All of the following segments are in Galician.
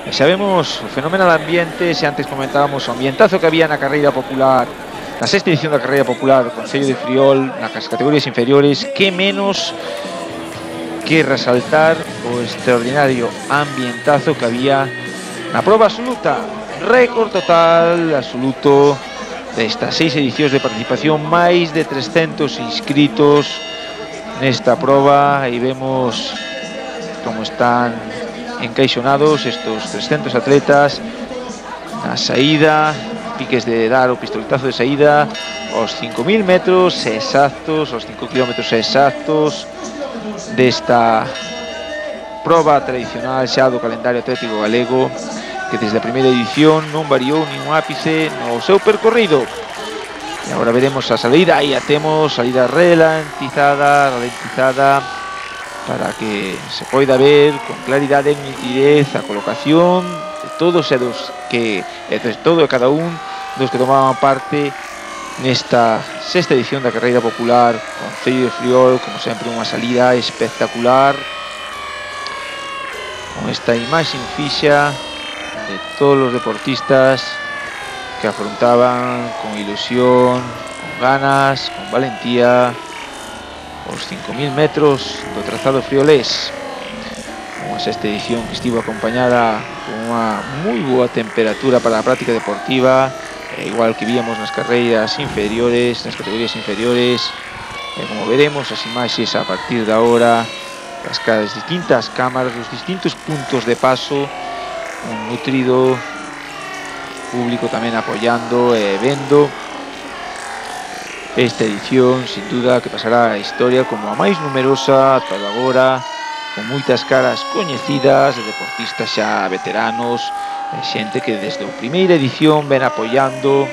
Sabemos o fenomenal ambiente, se antes comentábamos o ambientazo que había na carreira popular, na sexta edición da carreira popular do Concello de Friol, nas categorías inferiores, que menos que resaltar o extraordinario ambientazo que había na proba absoluta, récord total absoluto destas 6 edicións de participación, máis de 300 inscritos nesta proba, e vemos como están encaixonados estos 300 atletas na saída, piques de dar o pistoletazo de saída aos 5.000 metros exactos, aos 5 kilómetros exactos desta proba tradicional xa do calendario atlético galego, que desde a primeira edición non variou nin un ápice no seu percorrido. E agora veremos a salida, aí a temos, salida ralentizada para que se poida ver con claridade e nitidez a colocación de todos e de todo e cada un dos que tomaban parte nesta sexta edición da carreira popular Concello de Friol. Como sempre, unha salida espectacular con esta imaxe fixa de todos os deportistas que afrontaban con ilusión, con ganas, con valentía os 5.000 metros do trazado friolés. Unha sexta edición que estivo acompañada con unha moi boa temperatura para a práctica deportiva, igual que víamos nas carreiras inferiores, nas categorías inferiores, e como veremos as imaxes a partir da hora, das distintas cámaras, dos distintos puntos de paso, un nutrido público tamén apoiando e vendo esta edición, sin duda, que pasará a historia como a máis numerosa ata agora, con moitas caras coñecidas de deportistas xa veteranos, xente que desde a primeira edición ven apoiando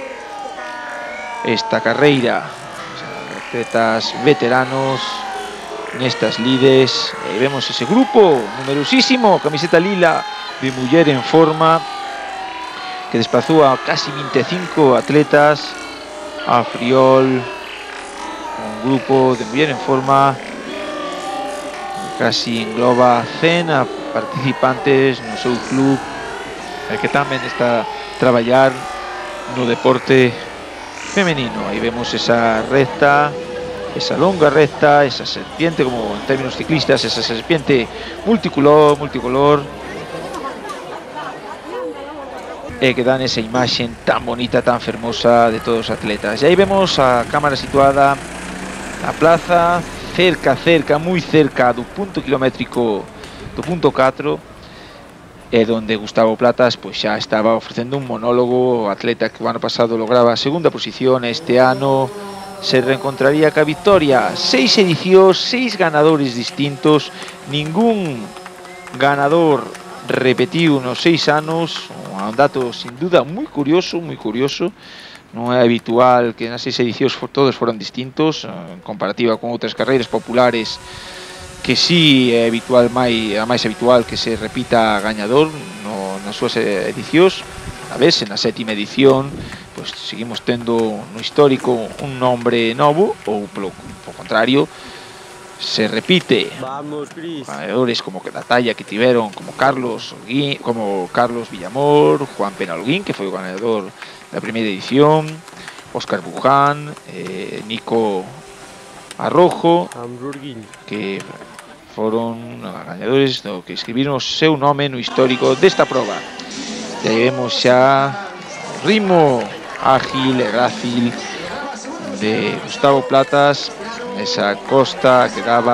esta carreira, atletas veteranos nestas lides. E vemos ese grupo numerosísimo, camiseta lila de muller en forma, que desplazou a casi 25 atletas a Friol, un grupo de muller en forma casi engloba 100 a participantes no seu club, que tamén está a traballar no deporte femenino. Aí vemos esa recta, esa longa recta, esa serpiente, como en términos ciclistas, esa serpiente multicolor, que dan esa imaxe tan bonita, tan fermosa de todos os atletas. E aí vemos a cámara situada na plaza, moi cerca do punto kilométrico do punto 4, e donde Gustavo Platas pois xa estaba ofrecendo un monólogo, o atleta que o ano pasado lograba a segunda posición, este ano se reencontraría ca victoria. 6 edicións, 6 ganadores distintos, ningún ganador repetiu nos 6 anos, un dato sin duda moi curioso, non é habitual que nas 6 edicións todos foran distintos, en comparativa con outras carreiras populares que sí é habitual, a máis habitual que se repita gañador nas súas edicións. A vez, na sétima edición, pues, seguimos tendo no histórico un nombre novo, ou polo contrario, se repite ganadores como que da talla que tiveron como Carlos Villamor, Juan Penalguín, que foi o ganador da primeira edición, Óscar Buján, Nico Arrojo, que foron gañadores do que escribiron o seu nome no histórico desta proba. E aí vemos xa o ritmo ágil e grácil de Gustavo Platas, esa costa que dá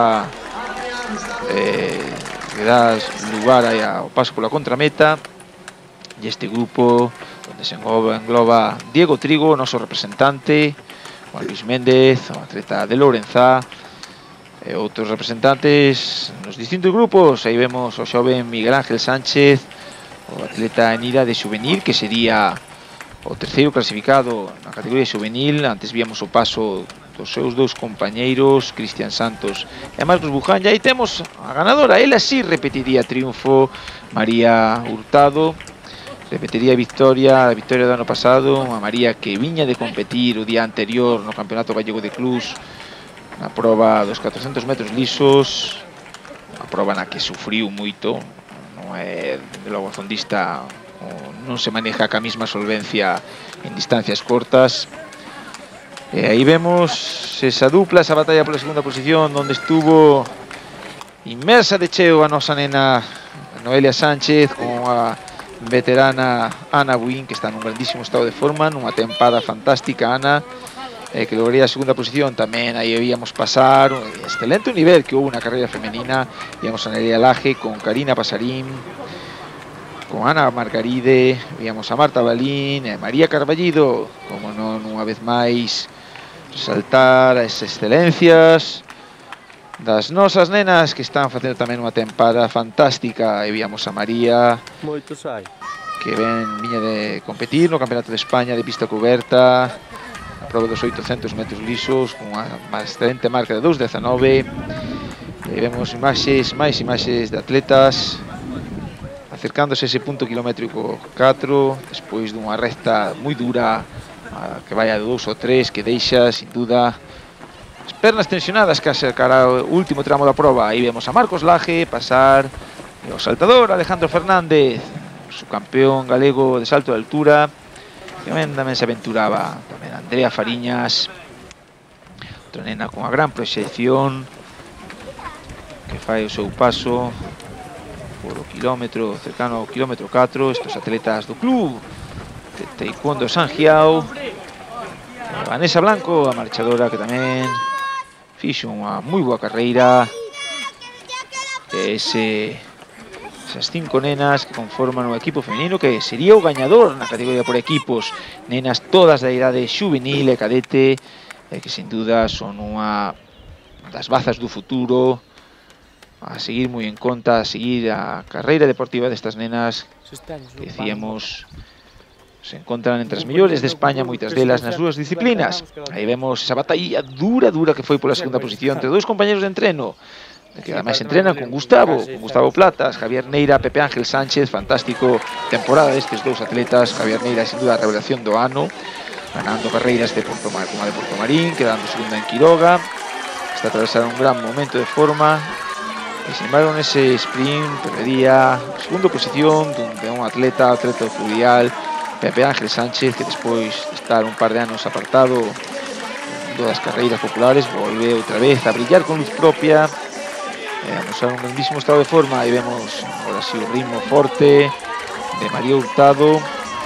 lugar ao paso pola contrameta, e este grupo onde se engloba Diego Trigo, o noso representante, Juan Luis Méndez, o atleta de Lourenzá, e outros representantes nos distintos grupos. Aí vemos o xoven Miguel Ángel Sánchez, o atleta en idade juvenil, que sería o terceiro clasificado na categoría juvenil. Antes víamos o paso dos seus dous compañeiros, Cristian Santos e Marcos Buján. E aí temos a ganadora, ela sí repetiría triunfo, María Hurtado, repetiría a victoria do ano pasado, a María que viña de competir o día anterior no Campeonato Gallego de Clubs na proba dos 400 metros lisos, a proba na que sufriu moito, non de logo fondista non se maneja ca mesma solvencia en distancias cortas. E aí vemos esa dupla, esa batalla pola segunda posición, onde estuvo inmersa de cheo a nosa nena Noelia Sánchez con a veterana Ana Buín, que está nun grandísimo estado de forma, nunha tempada fantástica Ana, que lograría a segunda posición. Tamén aí víamos pasar un excelente nivel que houve na carreira femenina. Víamos a Nerea Laje con Karina Pasarín, con Ana Margaride, víamos a Marta Balín e María Carballido. Como non, unha vez máis resaltar as excelencias das nosas nenas, que están facendo tamén unha tempada fantástica. E víamos a María, que viña de competir no Campeonato de España de pista coberta, a prova dos 800 metros lisos, con unha excelente marca de 2:19. E vemos máis imaxes de atletas acercándose a ese punto kilométrico 4, despois dunha recta moi dura, que vai a 2 ou 3, que deixa, sin duda, as pernas tensionadas case cara ao último tramo da prova. Aí vemos a Marcos Laje pasar, e o saltador Alejandro Fernández, su campeón galego de salto de altura, que tamén se aventuraba. Tamén Andrea Fariñas, outra nena con unha gran proxección, que fai o seu paso por o kilómetro, cercano ao kilómetro 4. Estos atletas do club de Taekwondo San Giao. Vanessa Blanco, a marchadora, que tamén fixo unha moi boa carreira. Esas 5 nenas que conforman o equipo femenino, que sería o gañador na categoría por equipos. Nenas todas da idade xuvenil e cadete, que sin duda son unha das bazas do futuro a seguir moi en conta, a seguir a carreira deportiva destas nenas, que decíamos se encontran entre as mellores de España, moitas delas nas súas disciplinas. Aí vemos esa batalla dura que foi pola segunda posición entre dous compañeros de entreno, que ademais entrenan con Gustavo Platas, Javier Neira, Pepe Ángel Sánchez. Fantástico temporada destes dous atletas. Javier Neira, sin duda, a revelación do ano, ganando carreiras de Porto Marín, quedando segunda en Quiroga. Está a atravesar un gran momento de forma, e sin embargo nese sprint perdería a segunda posición de un atleta fluvial, Pepe Ángel Sánchez, que despois de estar un par de anos apartado das carreiras populares, volve outra vez a brillar con luz propia, a mostrar un grandísimo estado de forma. Aí vemos ahora sí o ritmo forte de María Hurtado,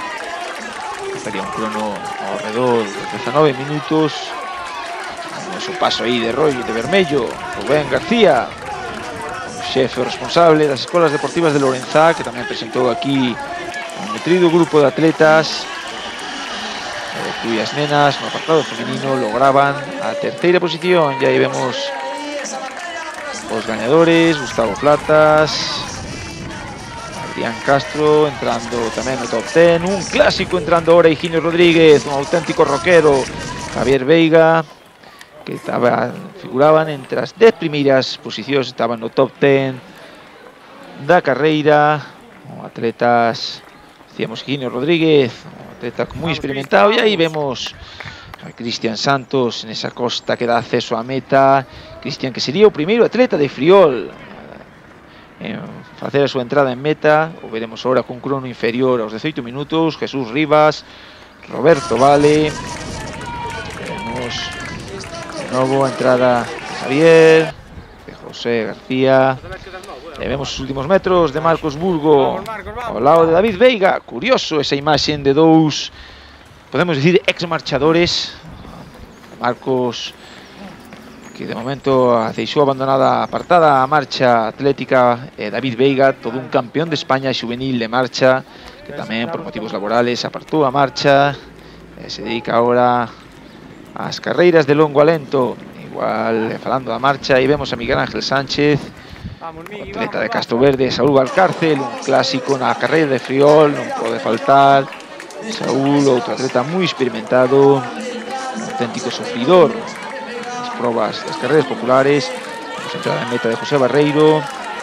que faría un crono ao redor de 19 minutos. Vemos o paso aí de rollo de vermello Rubén García, o xefe responsable das escolas deportivas de Lourenzá, que tamén presentou aquí un nutrido grupo de atletas, cuyas nenas no apartado femenino lograban a terceira posición. E aí vemos os gañadores: Gustavo Platas, Adrián Castro entrando tamén no top 10, un clásico entrando ahora Higinio Rodríguez, un auténtico rockero, Javier Veiga, que figuraban entre as 10 primeiras posicións, estaban no top 10 da carreira. Atletas, decíamos, Higinio Rodríguez, un atleta moi experimentado. E aí vemos a Cristian Santos nesa costa que dá acceso á meta. Cristian, que sería o primeiro atleta de Friol en facer a súa entrada en meta. O veremos agora con crono inferior aos 18 minutos. Jesús Rivas, Roberto Vale. Vemos de novo a entrada de Javier, de José García. E vemos os últimos metros de Marcos Burgo ao lado de David Veiga. Curioso esa imaxen de dous, podemos dicir, ex-marchadores. Marcos, que de momento deixou abandonada, apartada a marcha atlética, e David Veiga, todo un campeón de España xuvenil de marcha, que tamén por motivos laborales apartou a marcha e se dedica agora ás carreiras de longo alento. Igual, falando da marcha, aí vemos a Miguel Ángel Sánchez, o atleta de Castro Verde, Saúl Valcárcel, un clásico na carreira de Friol, non pode faltar. Saúl, outro atleta moi experimentado, un auténtico sufridor das probas das carreiras populares. Vamos a entrar en meta de José Barreiro,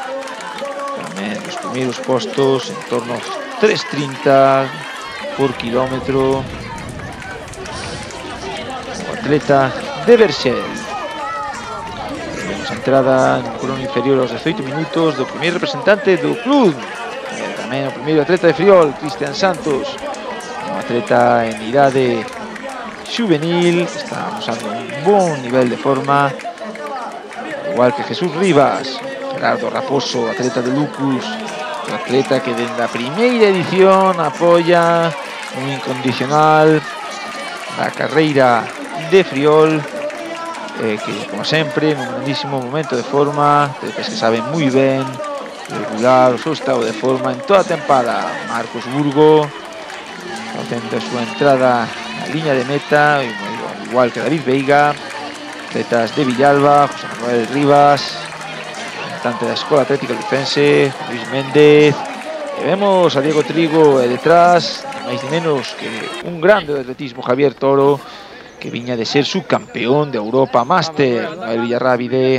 tamén os primeiros postos en torno aos 3:30 por kilómetro. O atleta de Berxel. Vemos a entrada en crono inferior aos 18 minutos do primeiro representante do club tamén o primeiro atleta de Friol, Cristian Santos, un atleta en idade juvenil, está usando un bon nivel de forma, igual que Jesús Rivas, Gerardo Raposo, atleta de Lucus, un atleta que desde a primeira edición apoia un incondicional na carreira de Friol, que como sempre nun grandísimo momento de forma, atletas que saben moi ben regular o seu estado de forma en toda a tempada. Marcos Burgo facendo a súa entrada na liña de meta, igual que David Veiga, atletas de Villalba, José Manuel Rivas, representante da Escola Atlética Lucense, Luis Méndez, e vemos a Diego Trigo e detrás, máis ni menos que un grande de atletismo, Javier Toro, que viña de ser subcampeón de Europa Master, Noel Villarrábide,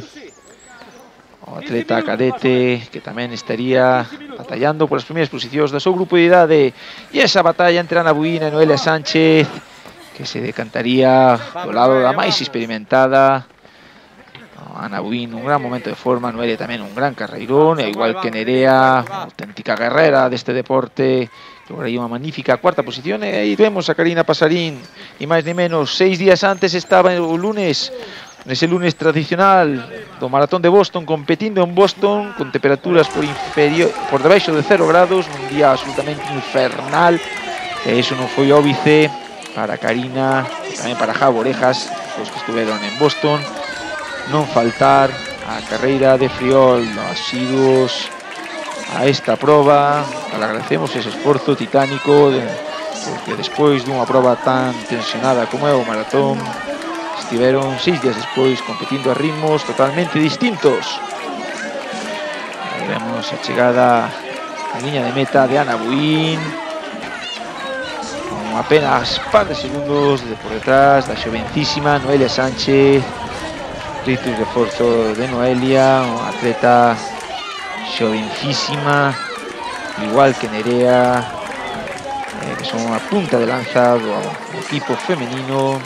o atleta cadete que tamén estaría batallando polas primeiras posicións do seu grupo de idade, e esa batalla entre Ana Buína e Noelia Sánchez que se decantaría do lado da máis experimentada. Ana Buín un gran momento de forma, Noelia tamén un gran carreirón, e igual que Nerea, unha auténtica guerrera deste deporte, lograría unha magnífica cuarta posición. E aí vemos a Karina Pasarín, e máis ni menos 6 días antes estaba o lunes, nese lunes tradicional do Maratón de Boston, competindo en Boston con temperaturas por debaixo de 0 grados, nun día absolutamente infernal, e iso non foi óbice para Karina, e tamén para Javo Orejas, os que estuveron en Boston, non faltar a carreira de Friol, asiduos a esta proba. Agradecemos ese esforzo titánico, porque despois dunha proba tan tensionada como é o maratón, estiveron 6 días despois competindo a ritmos totalmente distintos. Aí vemos a chegada a liña de meta de Ana Buín, con apenas par de segundos por detrás da xovencísima Noelia Sánchez. Ritus de esforzo de Noelia, unha atleta xovencísima, igual que Nerea, que son a punta de lanza do equipo femenino.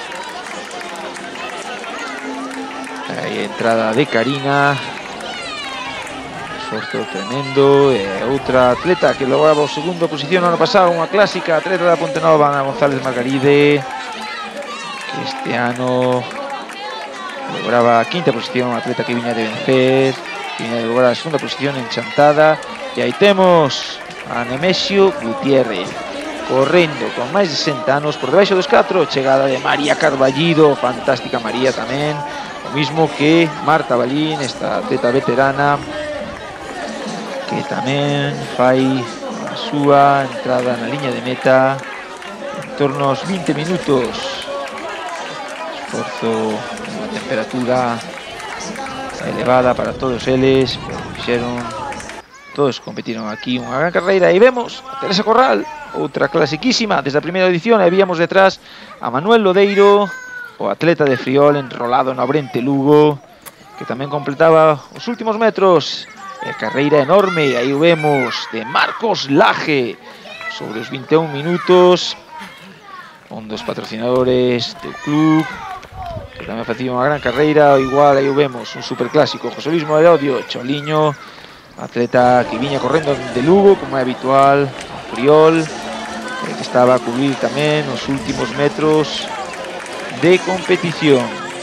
Aí a entrada de Karina, esforzo tremendo, e outra atleta que lograba a segunda posición no ano pasado, unha clásica atleta da Pontenova, Ana González Margaride, que este ano lograba a quinta posición, atleta que viña de vencer, que viña de lograr a segunda posición en Chantada. E aí temos a Nemesio Gutiérrez correndo con máis de 60 anos por debaixo dos 4, chegada de María Carballido, fantástica María tamén, o mismo que Marta Balín, esta atleta veterana que tamén fai a súa entrada na liña de meta en torno aos 20 minutos. Esforzo, unha temperatura elevada para todos eles, pero fixeron, todos competiron aquí unha gran carreira. E vemos a Teresa Corral, outra clasiquísima desde a primeira edición, e víamos detrás a Manuel Lodeiro, o atleta de Friol enrolado no Abrente Lugo, que tamén completaba os últimos metros, e a carreira enorme, aí o vemos, de Marcos Laje, sobre os 21 minutos, un dos patrocinadores do club, que tamén facía unha gran carreira. Igual aí o vemos, un superclásico, José Luis Merodio, Choliño, atleta que viña correndo de Lugo, como é habitual, a Friol, que estaba a cubrir tamén os últimos metros de competición.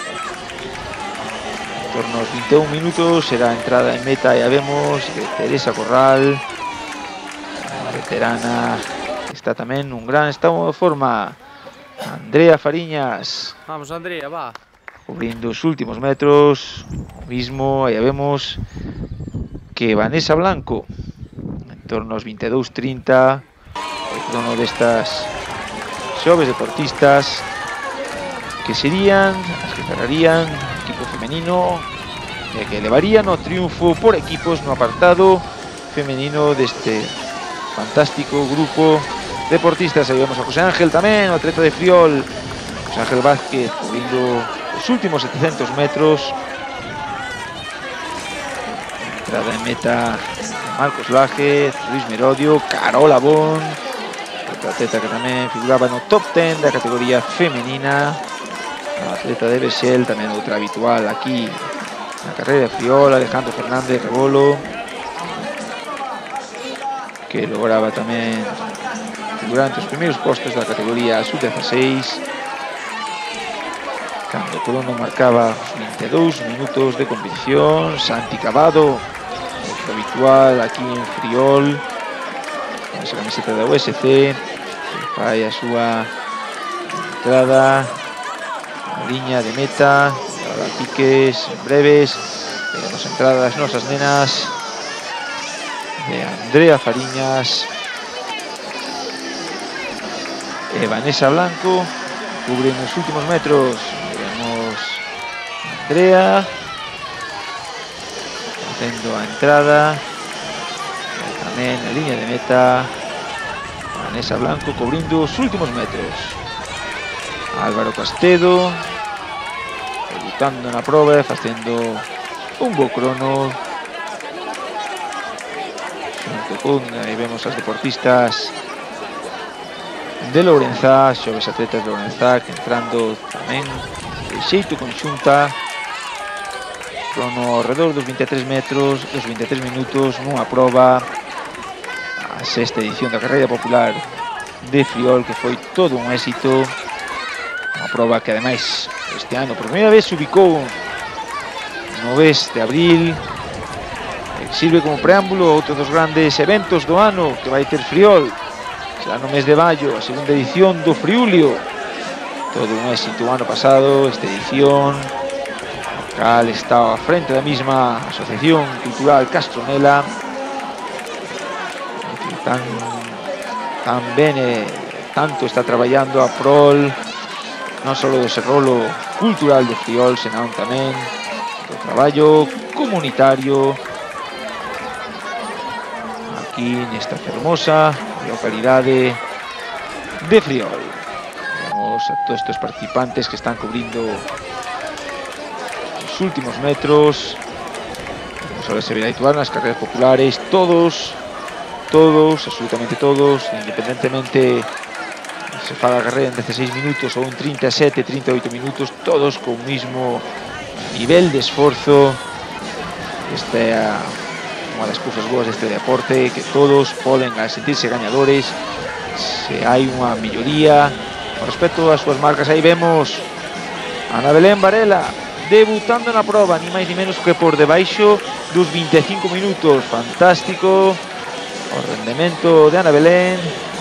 En torno aos 21 minutos será a entrada en meta, e a vemos de Teresa Corral, a veterana, que está tamén nun gran estado de forma. Andrea Fariñas, vamos Andrea, va, cubrindo os últimos metros, o mismo. Aí vemos que Vanessa Blanco, en torno aos 22:30, o crono destas xoves deportistas, que serían as que cerrarían o equipo femenino, e que levarían o triunfo por equipos no apartado femenino deste fantástico grupo deportistas. Aí vemos a José Ángel tamén, o atleta de Friol, José Ángel Vázquez, cubrindo os últimos 700 metros. Entrada en meta de Marcos Laje, Luis Merodio, Carola Bon, outra atleta que tamén figuraba no top 10 da categoría femenina, a atleta de Bexel, tamén outra habitual aquí na carreira de Friol, Alejandro Fernández Rebolo, que lograba tamén durante os primeiros postos da categoría sub-16, cando Crono marcaba os 22 minutos de competición. Santi Cavado, o habitual aquí en Friol, con esa camiseta da USC, que fai a súa entrada na liña de meta. Para piques en breves, veremos a entrada das nosas nenas, de Andrea Fariñas e Vanessa Blanco, cubren os últimos metros. Veremos Andrea facendo a entrada, e tamén a liña de meta Vanessa Blanco cubrindo os últimos metros. Álvaro Castedo debutando na proba e facendo un bo crono. Aí vemos as deportistas de Lourenzá, xoves atletas de Lourenzá, que entrando tamén de xeito conxunta, crono ao redor dos 23 metros, dos 23 minutos, nunha proba, a sexta edición da carreira popular de Friol, que foi todo un éxito, unha proba que ademais este ano por primeira vez se ubicou no mes de abril, que sirve como preámbulo a outro dos grandes eventos do ano que vai ter Friol. Será no mes de maio, a segunda edición do Friulio. Todo un éxito o ano pasado, esta edición, o cal está á frente da mesma Asociación Cultural Castronela, que tan ben tanto está traballando a prol non só do desenrolo cultural de Friol, senón tamén do traballo comunitario aquí nesta fermosa localidade de Friol. Vemos a todos estes participantes que están cubrindo os últimos metros. Como suele ser habitual nas carreras populares, todos, absolutamente todos, independentemente se faga a carreira en 16 minutos ou en 37, 38 minutos, todos con o mismo nivel de esforzo. Esta é unha das cousas boas deste deporte, que todos poden sentirse gañadores se hai unha melloría con respecto ás súas marcas. Aí vemos a Ana Belén Varela debutando na proba, ni máis ni menos que por debaixo dos 25 minutos. Fantástico o rendemento de Ana Belén.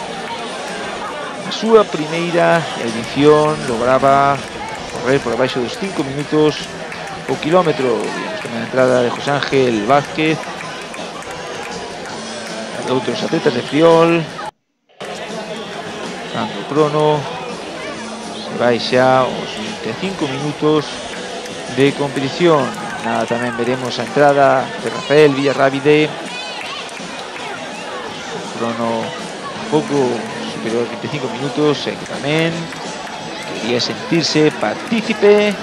A súa primeira edición lograba correr por debaixo dos 5 minutos o kilómetro. Vimos tamén a entrada de José Ángel Vázquez, de outros atletas de Friol, dando o crono. Se vai xa aos 25 minutos de competición. Nada, tamén veremos a entrada de Rafael Villarrábide, un crono un pouco superior aos 25 minutos, e que tamén quería sentirse partícipe,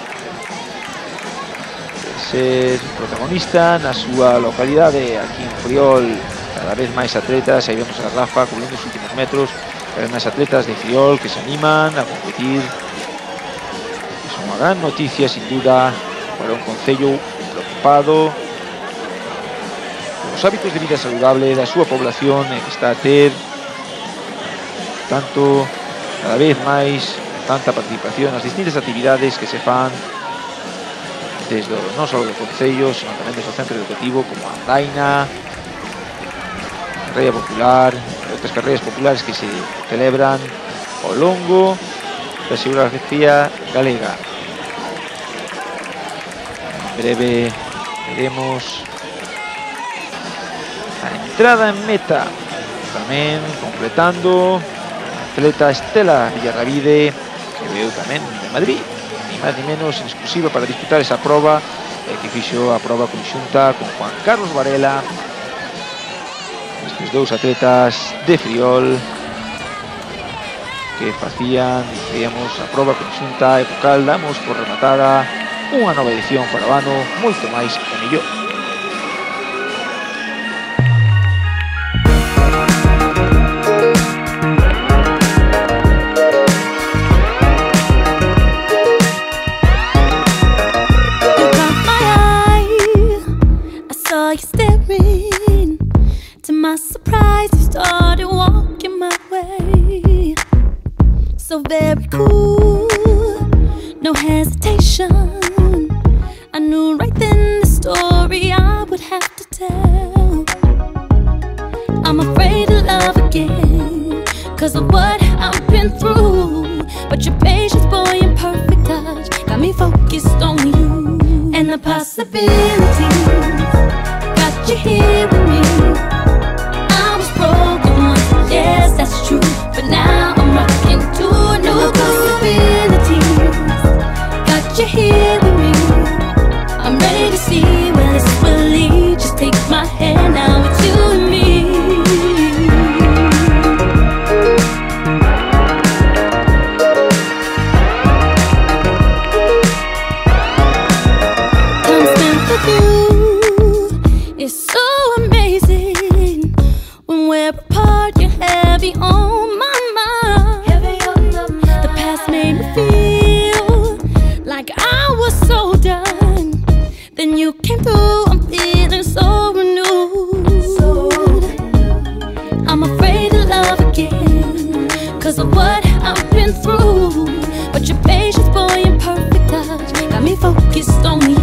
de ser protagonista na súa localidade. Aquí en Friol cada vez máis atletas, aí vemos a Rafa cubrindo os últimos metros, cada vez máis atletas de Friol que se animan a competir. É unha gran noticia, sin duda, para un concello preocupado polos hábitos de vida saludable da súa población, e que está a ter tanto, cada vez máis, tanta participación nas distintas actividades que se fan desde non só do concello, senón tamén desde o centro educativo, como a Andaina, carreira popular, outras carreiras populares que se celebran ao longo da xeografía galega. En breve veremos a entrada en meta, tamén completando a atleta Estela Villarrábide, que veio tamén de Madrid, ni máis ni menos, en exclusiva para disputar esa proba, que fixo a proba conxunta con Juan Carlos Varela. Estes dous atletas de Friol que facían, dicíamos, a proba conxunta, e co cal damos por rematada unha nova edición para o ano moito máis e mellor. To my surprise eyes, you started walking my way. So very cool, no hesitation. I knew right then the story I would have to tell. I'm afraid to love again, 'cause of what I've been through. But your patience, boy, and perfect touch got me focused on you. And the possibilities got you here with me. I was broken once, yes, that's true, but now I'm rocking to a new possibilities got you here with me. I'm ready to see where this will lead. Just take my hand, now it's you and me. It's so amazing when we're apart. You're heavy on my mind. The past made me feel like I was so done. Then you came through. I'm feeling so renewed. I'm afraid to love again, 'cause of what I've been through. But your patience, boy, and perfect touch got me focused on you.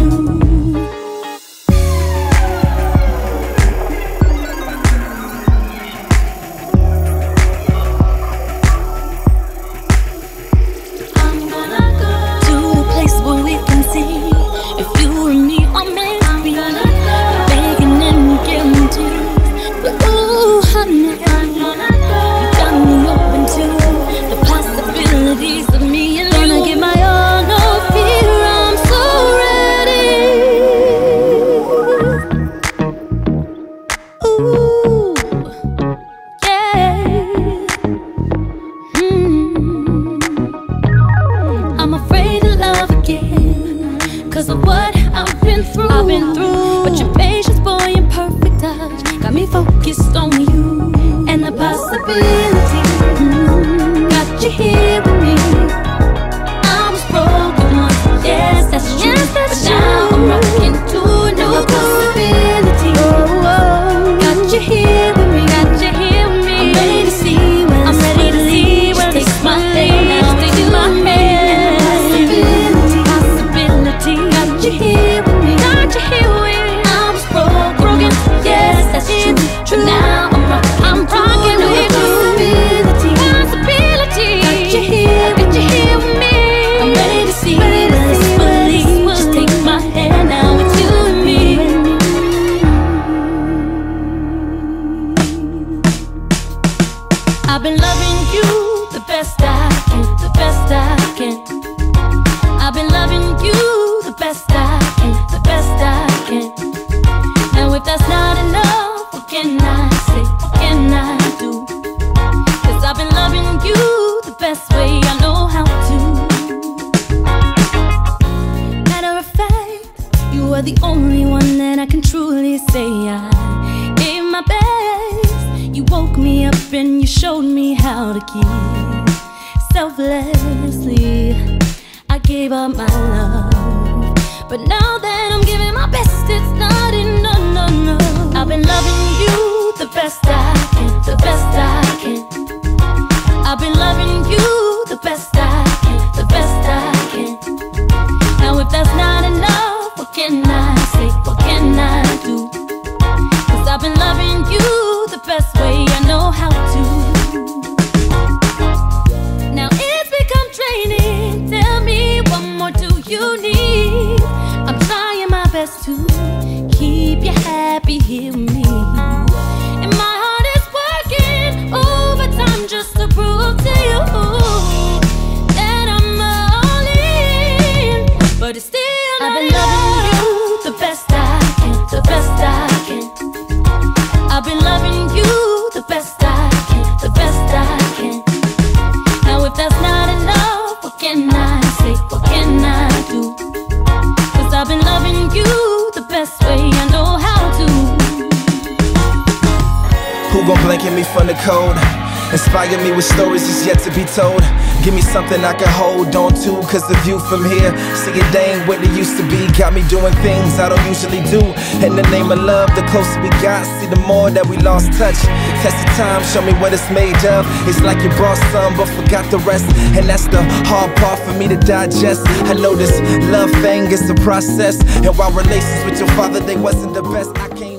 Who gon' blanket me from the cold? Inspire me with stories that's yet to be told. Give me something I can hold on to, cause the view from here, see it ain't what it used to be. Got me doing things I don't usually do. In the name of love, the closer we got, see the more that we lost touch. Test the time, show me what it's made of. It's like you brought some but forgot the rest, and that's the hard part for me to digest. I know this love thing is the process, and while relations with your father, they wasn't the best, I can't